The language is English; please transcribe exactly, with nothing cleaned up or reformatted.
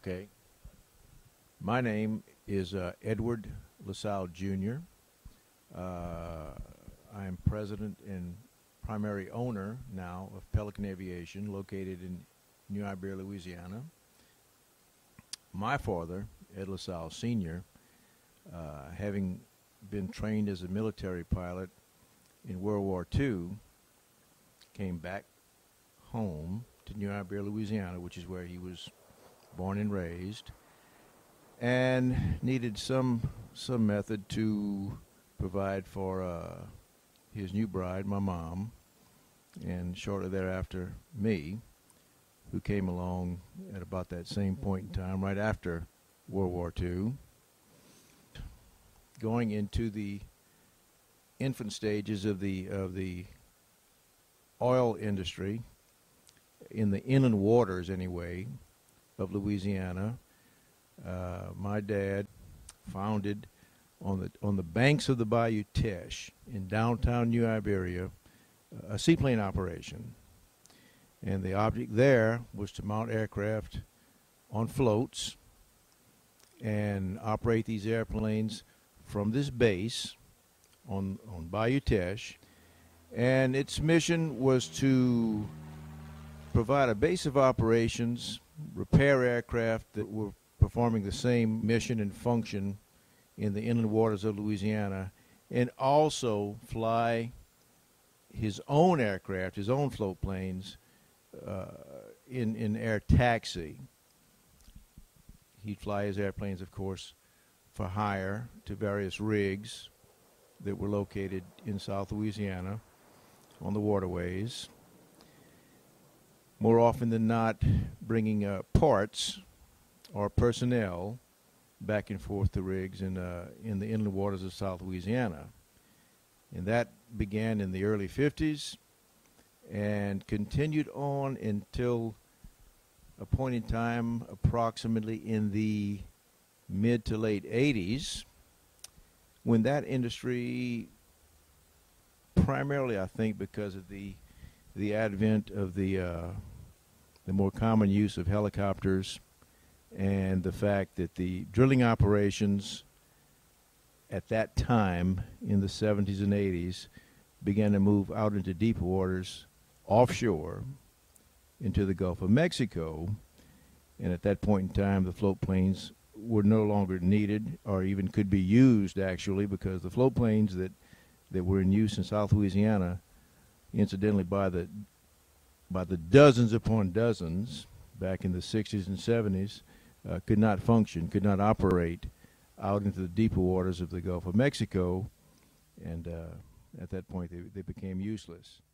Okay. My name is uh, Edward LaSalle Junior Uh, I am president and primary owner now of Pelican Aviation, located in New Iberia, Louisiana. My father, Ed LaSalle Senior, uh, having been trained as a military pilot in World War Two, came back home to New Iberia, Louisiana, which is where he was born and raised, and needed some some method to provide for uh, his new bride, my mom, and shortly thereafter me, who came along at about that same point in time, right after World War Two, going into the infant stages of the of the oil industry in the inland waters, anyway, of Louisiana. Uh, my dad founded on the on the banks of the Bayou Teche in downtown New Iberia a seaplane operation, and the object there was to mount aircraft on floats and operate these airplanes from this base on on Bayou Teche. And its mission was to provide a base of operations, repair aircraft that were performing the same mission and function in the inland waters of Louisiana, and also fly his own aircraft, his own float planes, uh, in, in air taxi. He'd fly his airplanes, of course, for hire to various rigs that were located in South Louisiana on the waterways. More often than not, bringing uh, parts or personnel back and forth to rigs in uh, in the inland waters of South Louisiana. And that began in the early fifties and continued on until a point in time approximately in the mid to late eighties, when that industry, primarily I think because of the the advent of the uh, the more common use of helicopters, and the fact that the drilling operations at that time in the seventies and eighties began to move out into deep waters offshore into the Gulf of Mexico. And at that point in time, the float planes were no longer needed, or even could be used, actually, because the float planes that, that were in use in South Louisiana, incidentally, by the by the dozens upon dozens back in the sixties and seventies, uh, could not function, could not operate out into the deeper waters of the Gulf of Mexico, and uh, at that point they, they became useless.